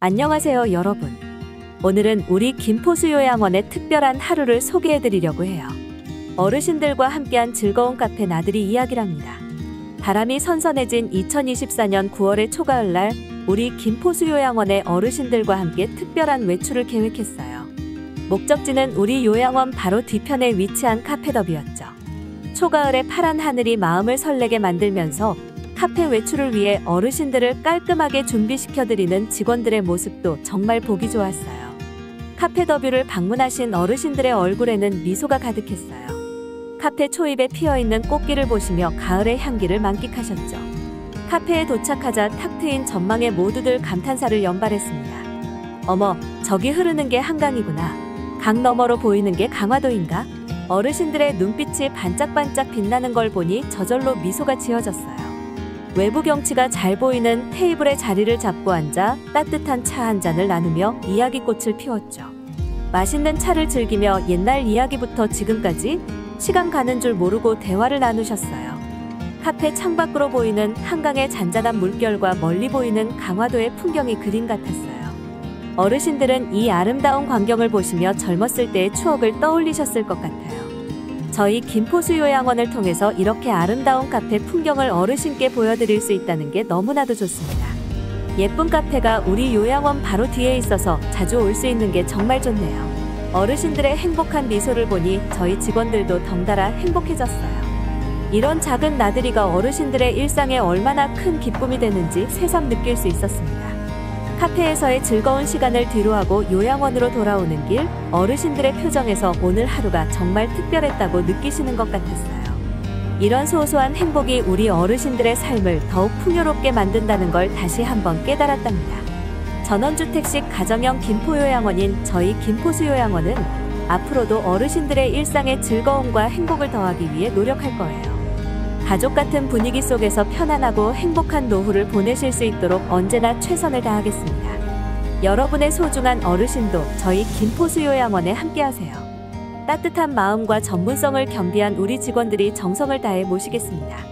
안녕하세요 여러분. 오늘은 우리 김포수요양원의 특별한 하루를 소개해드리려고 해요. 어르신들과 함께한 즐거운 카페 나들이 이야기랍니다. 바람이 선선해진 2024년 9월의 초가을날 우리 김포수요양원의 어르신들과 함께 특별한 외출을 계획했어요. 목적지는 우리 요양원 바로 뒤편에 위치한 카페더비였죠. 초가을의 파란 하늘이 마음을 설레게 만들면서 카페 외출을 위해 어르신들을 깔끔하게 준비시켜드리는 직원들의 모습도 정말 보기 좋았어요. 카페더뷰를 방문하신 어르신들의 얼굴에는 미소가 가득했어요. 카페 초입에 피어있는 꽃길을 보시며 가을의 향기를 만끽하셨죠. 카페에 도착하자 탁 트인 전망에 모두들 감탄사를 연발했습니다. 어머, 저기 흐르는 게 한강이구나. 강 너머로 보이는 게 강화도인가? 어르신들의 눈빛이 반짝반짝 빛나는 걸 보니 저절로 미소가 지어졌어요. 외부 경치가 잘 보이는 테이블에 자리를 잡고 앉아 따뜻한 차 한 잔을 나누며 이야기꽃을 피웠죠. 맛있는 차를 즐기며 옛날 이야기부터 지금까지 시간 가는 줄 모르고 대화를 나누셨어요. 카페 창밖으로 보이는 한강의 잔잔한 물결과 멀리 보이는 강화도의 풍경이 그림 같았어요. 어르신들은 이 아름다운 광경을 보시며 젊었을 때의 추억을 떠올리셨을 것 같아요. 저희 김포수요양원을 통해서 이렇게 아름다운 카페 풍경을 어르신께 보여드릴 수 있다는 게 너무나도 좋습니다. 예쁜 카페가 우리 요양원 바로 뒤에 있어서 자주 올 수 있는 게 정말 좋네요. 어르신들의 행복한 미소를 보니 저희 직원들도 덩달아 행복해졌어요. 이런 작은 나들이가 어르신들의 일상에 얼마나 큰 기쁨이 되는지 새삼 느낄 수 있었습니다. 카페에서의 즐거운 시간을 뒤로하고 요양원으로 돌아오는 길, 어르신들의 표정에서 오늘 하루가 정말 특별했다고 느끼시는 것 같았어요. 이런 소소한 행복이 우리 어르신들의 삶을 더욱 풍요롭게 만든다는 걸 다시 한번 깨달았답니다. 전원주택식 가정형 김포요양원인 저희 김포수요양원은 앞으로도 어르신들의 일상에 즐거움과 행복을 더하기 위해 노력할 거예요. 가족 같은 분위기 속에서 편안하고 행복한 노후를 보내실 수 있도록 언제나 최선을 다하겠습니다. 여러분의 소중한 어르신도 저희 김포수요양원에 함께하세요. 따뜻한 마음과 전문성을 겸비한 우리 직원들이 정성을 다해 모시겠습니다.